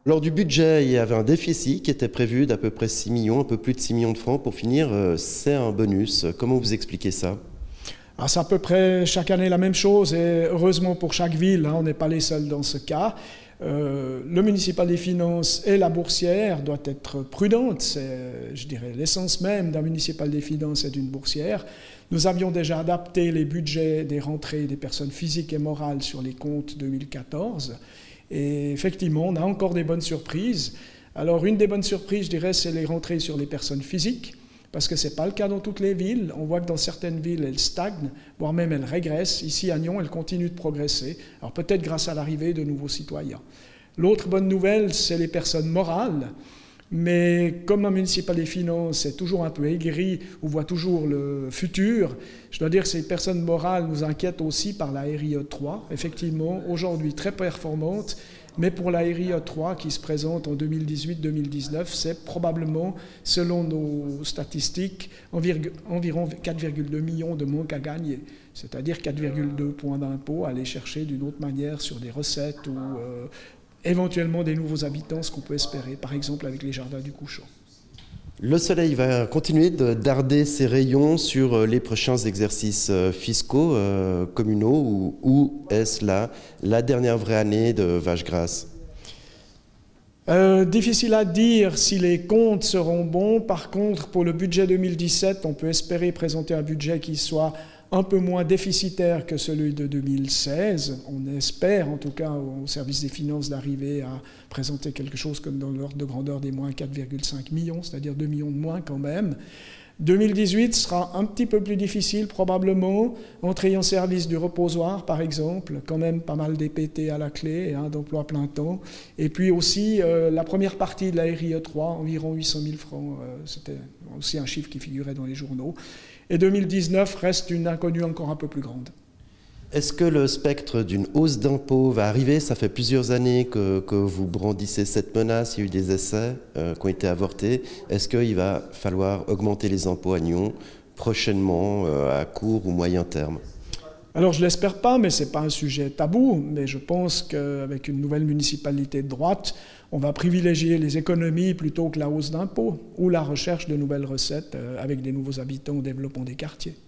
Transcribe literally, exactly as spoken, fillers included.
Lors du budget, il y avait un déficit qui était prévu d'à peu près six millions, un peu plus de six millions de francs. Pour finir, c'est un bonus. Comment vous expliquez ça? Alors c'est à peu près chaque année la même chose et heureusement pour chaque ville, hein, on n'est pas les seuls dans ce cas. Euh, le municipal des finances et la boursière doivent être prudentes. C'est, je dirais, l'essence même d'un municipal des finances et d'une boursière. Nous avions déjà adapté les budgets des rentrées des personnes physiques et morales sur les comptes deux mille quatorze. Et effectivement, on a encore des bonnes surprises. Alors une des bonnes surprises, je dirais, c'est les rentrées sur les personnes physiques. Parce que ce n'est pas le cas dans toutes les villes. On voit que dans certaines villes, elles stagnent, voire même elles régressent. Ici, à Nyon, elles continuent de progresser. Alors peut-être grâce à l'arrivée de nouveaux citoyens. L'autre bonne nouvelle, c'est les personnes morales. Mais comme un municipal des finances est toujours un peu aigri, ou voit toujours le futur, je dois dire que ces personnes morales nous inquiètent aussi par la R I E trois. Effectivement, aujourd'hui très performante. Mais pour la R I E trois qui se présente en deux mille dix-huit deux mille dix-neuf, c'est probablement, selon nos statistiques, environ quatre virgule deux millions de manque à gagner. C'est-à-dire quatre virgule deux points d'impôt à aller chercher d'une autre manière sur des recettes ou euh, éventuellement des nouveaux habitants, ce qu'on peut espérer, par exemple avec les jardins du Couchant. Le soleil va continuer de darder ses rayons sur les prochains exercices fiscaux euh, communaux ou, ou est-ce là la dernière vraie année de Vache Grasse? Euh, difficile à dire si les comptes seront bons. Par contre, pour le budget deux mille dix-sept, on peut espérer présenter un budget qui soit un peu moins déficitaire que celui de deux mille seize. On espère, en tout cas, au service des finances, d'arriver à présenter quelque chose comme dans l'ordre de grandeur des moins quatre virgule cinq millions, c'est-à-dire deux millions de moins quand même. deux mille dix-huit sera un petit peu plus difficile, probablement, entrée en service du reposoir, par exemple, quand même pas mal d'E P T à la clé, hein, d'emploi plein temps. Et puis aussi, euh, la première partie de la R I E trois, environ huit cent mille francs, euh, c'était aussi un chiffre qui figurait dans les journaux. Et deux mille dix-neuf reste une inconnue encore un peu plus grande. Est-ce que le spectre d'une hausse d'impôts va arriver? Ça fait plusieurs années que, que vous brandissez cette menace, il y a eu des essais euh, qui ont été avortés. Est-ce qu'il va falloir augmenter les impôts à Nyon prochainement, euh, à court ou moyen terme? Alors je ne l'espère pas, mais ce n'est pas un sujet tabou. Mais je pense qu'avec une nouvelle municipalité de droite, on va privilégier les économies plutôt que la hausse d'impôts ou la recherche de nouvelles recettes avec des nouveaux habitants au développement des quartiers.